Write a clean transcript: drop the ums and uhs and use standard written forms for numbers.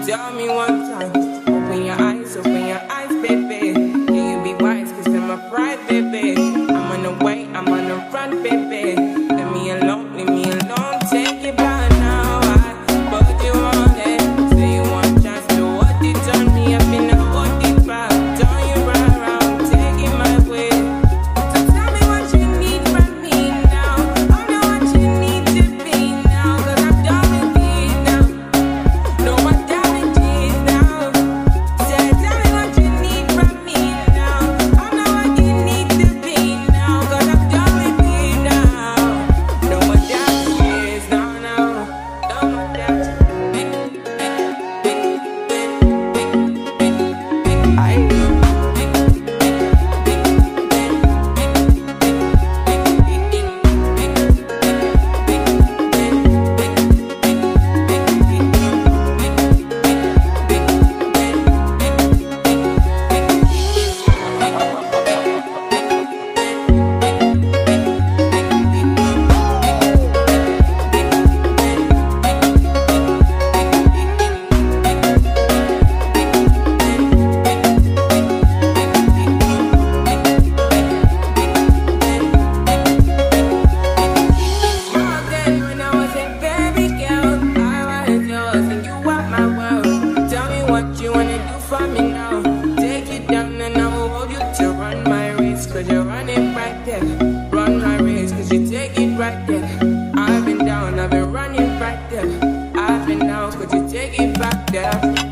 Tell me one time, open your eyes, baby. Can you be wise, cause I'm a pride, baby. I'm on the way, I'm on the run, baby. Leave me alone, take it back now. I put you on it, say you want chance to what it on me. I've been a what it back, turn you around, take it my way. So tell me what you need from me now. I know what you need to be now, cause I'm done with it now. No more damages now. Say, tell me what you need from me now. I know what you need to be now, cause I'm done with it now. No more damages now, now. No more damages. What you wanna do for me now? Take you down and I will hold you to run my race. Cause you're running right there. Run my race, cause you take it right there. I've been down, I've been running right there. I've been down, cause you take it back there.